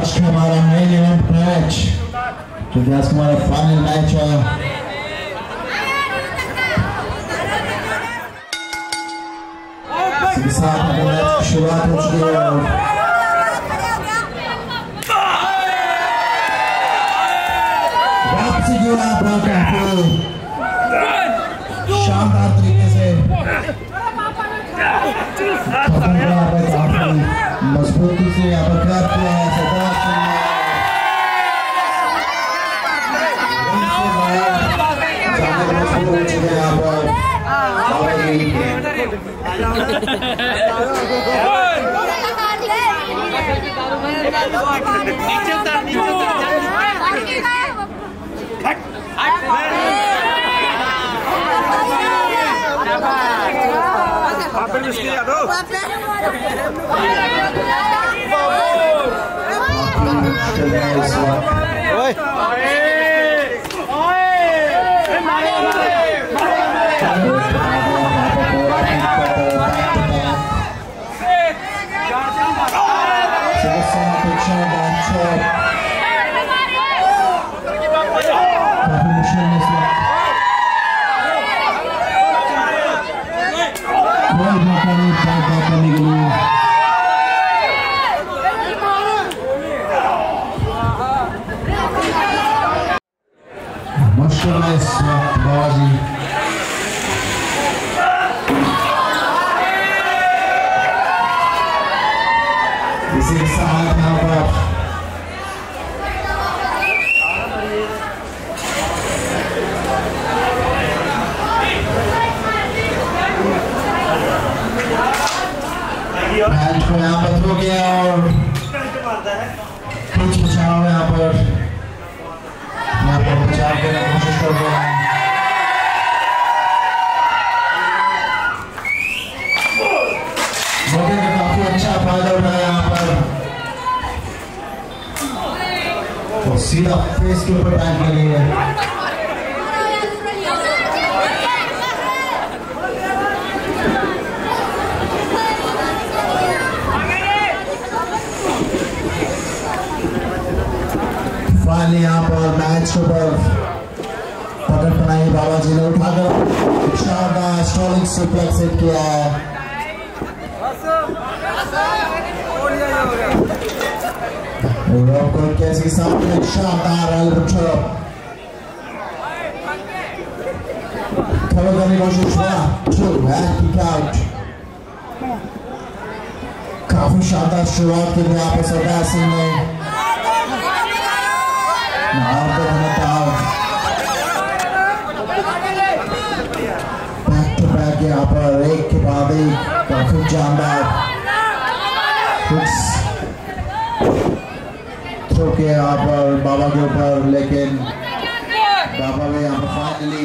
आज का हमारा मेन इवेंट मैच जो कि आज का हमारा फाइनल मैच है। इसी के साथ हमारे मैच की शुरुआत हो चुकी है। वापसी की आप काफी शानदार तरीके से काफी मजबूती से यहाँ पर क्लैप किया है। इसी के साथ यहाँ पर मैच को यहाँ पर हो गया और कुछ बचाव यहाँ पर बचाव करने की कोशिश कर रहे हैं। मौके का काफी अच्छा फायदा उठाया यहाँ पर और सीधा फेस के ऊपर टैग लगी है। फाइनली यहाँ पर मैच के ऊपर पकड़ बनाई बाबा जी ने उठाकर शानदार स्टॉलिंग सुप्लेक्स हिट किया है। कैसे सामने शानदार एल्बर्टो खबर करने की कोशिश काफी शानदार शुरुआत की यहाँ पर सरदार सिंह ने बैक टू बैक यहाँ पर एक के बाद एक काफी जानदार थ्रो के यहाँ पर बाबा के ऊपर, लेकिन बाबा ने यहाँ पर फाइनली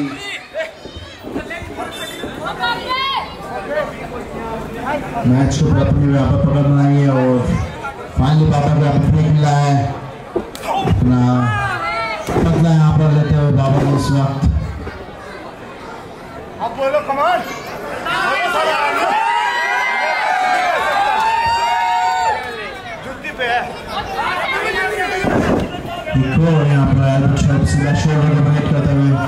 मैच को अपनी यहाँ पर पकड़ बनाई है और फाइनली बाबा को यहाँ पर ब्रेक मिला है। अपना बदला यहाँ पर लेते हुए बाबा ने इस वक्त आप बोलो कमान जुत्ती पे है यहाँ पर सीधा शोल्डर को ब्रेक करते हुए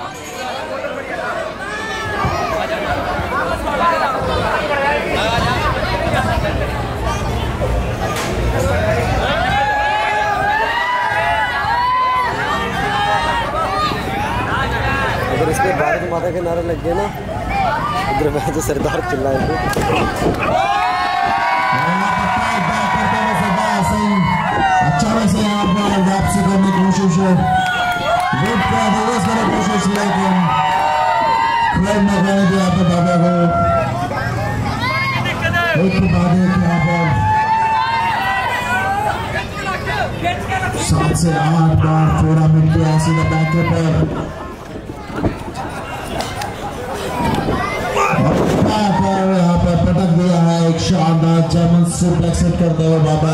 इसके भारत माता के नारे लग गए ना, उधर मैं तो सरदार चिल्लाए थे। अच्छा वैसे यहाँ पर वापसी करने की कोशिश है, कोशिश लेकिन क्लब में गए थे यहाँ पर बाबा को एक के बाद एक यहाँ पर 7 से 8 बार टूर्नामेंट के सीधा बैक पर यहाँ पर पटक दिया है एक शानदार जर्मन सुप्लेक्स हिट करते हुए बाबा।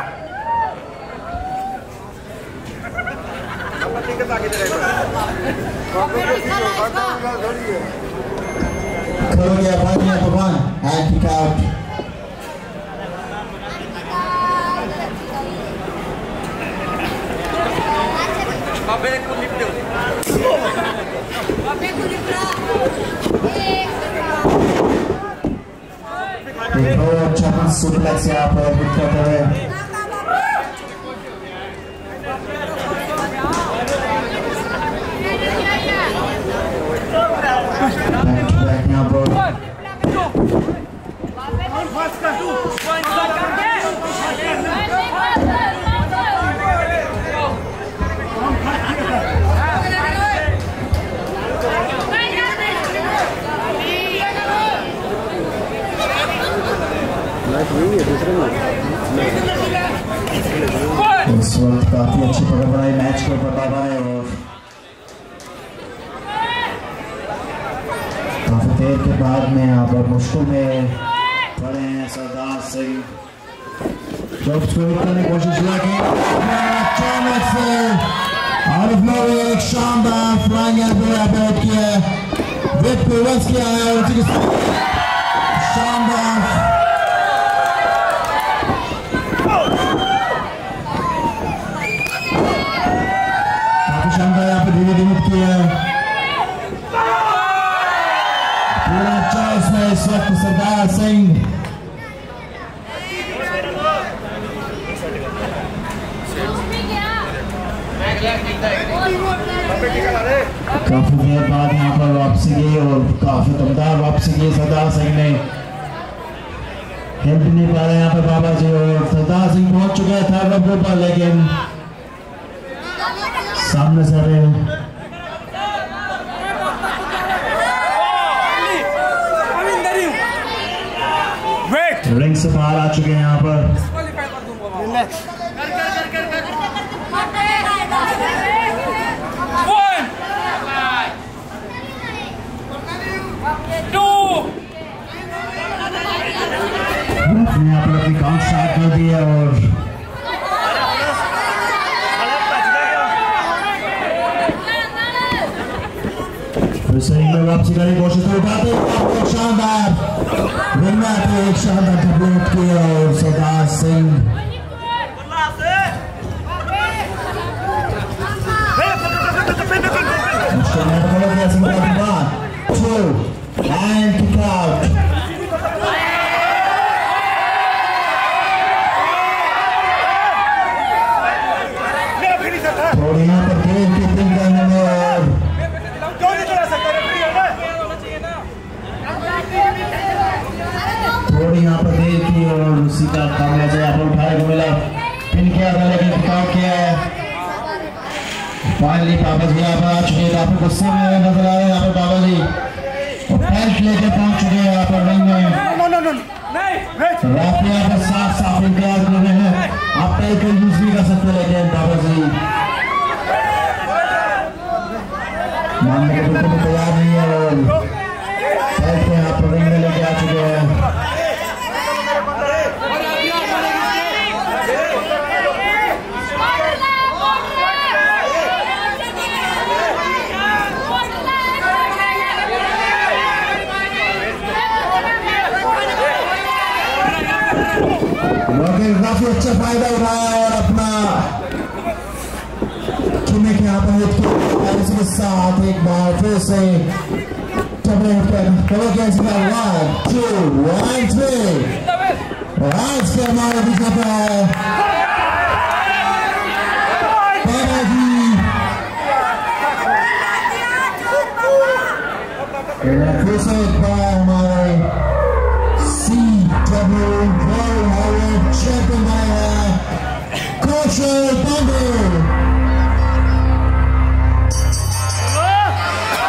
खड़ो गया भगवान हैंड किक आउट। सुप्लेक्स यहाँ पर हिट करते हुए यहाँ पर इस वक्त काफी अच्छी पकड़ बनाई मैच के ऊपर बाबा ने और काफी देर के बाद में यहाँ पर मुश्किल में पड़े हैं सरदार सिंह जब स्कोर करने की कोशिश की अचानक से आउट ऑफ नोवेयर एक शानदार फ्लाइंग एल्बो अबॉर्ड किया विप रिवर्स किया है और उसी के शानदार शानदार यहाँ पे धीरे धीरे किया पूरा चांस में इस वक्त सरदार सिंह काफी देर बाद यहाँ पर वापसी की और काफी दमदार वापसी की सरदार सिंह ने खेल भी नहीं पा रहे यहाँ पे बाबा जी और सरदार सिंह पहुंच चुके हैं थर्ड नंबर पर लेकिन सामने से रहे रिंग से बाहर आ चुके हैं यहाँ पर यहाँ पर अपनी काउंट स्टार्ट कर दी है और सही में वापसी करने की कोशिश उठाते हैं शानदार विनर पे एक शानदार डबलेट किया और सरदार सिंह थोड़ी यहाँ पर गेम कीपिंग करने में और थोड़ी यहाँ पर देर की और उसी का कामयाब जो यहाँ पर उठाने को मिला पिन किया था लेकिन किताब किया है फाइनली बाबा जी यहाँ पर आ चुके हैं काफी गुस्से में नजर आ रहे हैं यहाँ पर बाबा जी और बेल्ट लेके पहुंच चुके हैं यहाँ पर रिंग में रात यहाँ पर साफ साफ इंतजार कर रहे हैं आप बेल्ट को यूज भी कर सकते लेकिन बाबा जी मानने के बिल्कुल तैयार नहीं है और बेल्ट को यहाँ पर रिंग में लेके आ चुके हैं काफी अच्छा फायदा उठाया और अपना चुने के यहाँ पर हिट किया इसके साथ एक बार फिर से कवर किया इसका 1 2 1 3 और आज के हमारे बीच में है फिर से एक बार हमारे CW World Heavyweight Champion Kosher Thunder